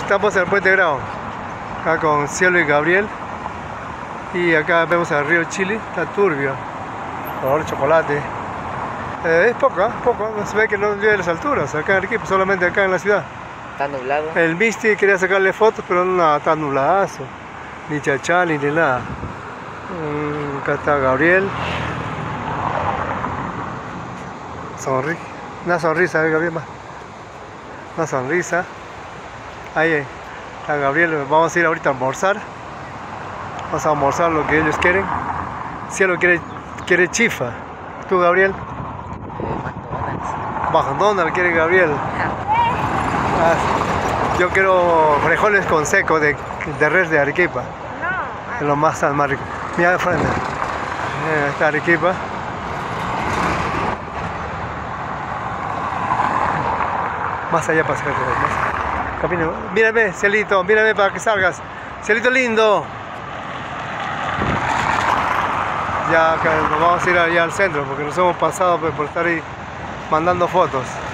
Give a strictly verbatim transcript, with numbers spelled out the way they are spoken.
Estamos en el Puente Grao, acá con Cielo y Gabriel. Y acá vemos el río Chili, está turbio, color chocolate. Eh, es poco, ¿eh? poco, no se ve que no llega a las alturas, acá en Arequipa, solamente acá en la ciudad. Está nublado. El Misty quería sacarle fotos, pero no, está nubladazo. Ni chachali, ni nada. Mm, acá está Gabriel. Sonríe. Una sonrisa, ¿eh, Gabriel? Una sonrisa. Ahí está Gabriel, vamos a ir ahorita a almorzar. Vamos a almorzar lo que ellos quieren. Cielo quiere, quiere chifa. ¿Tú, Gabriel? McDonald's quiere Gabriel. Ah, yo quiero frijoles con seco de, de res de Arequipa. Es lo más, más rico. Mira de frente. Mira, está Arequipa. Más allá para sacar más. Camino. Mírame, Cielito, mírame para que salgas. Cielito lindo. Ya acá nos vamos a ir allá al centro porque nos hemos pasado por estar ahí mandando fotos.